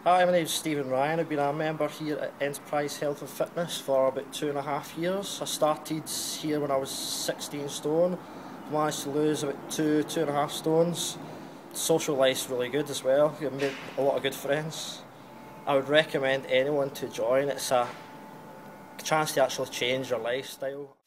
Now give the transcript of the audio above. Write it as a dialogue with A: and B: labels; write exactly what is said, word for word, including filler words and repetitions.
A: Hi, my name's Stephen Ryan. I've been a member here at Enterprise Health and Fitness for about two and a half years. I started here when I was sixteen stone, managed to lose about two, two and a half stones. Social life's really good as well. I've made a lot of good friends. I would recommend anyone to join. It's a chance to actually change your lifestyle.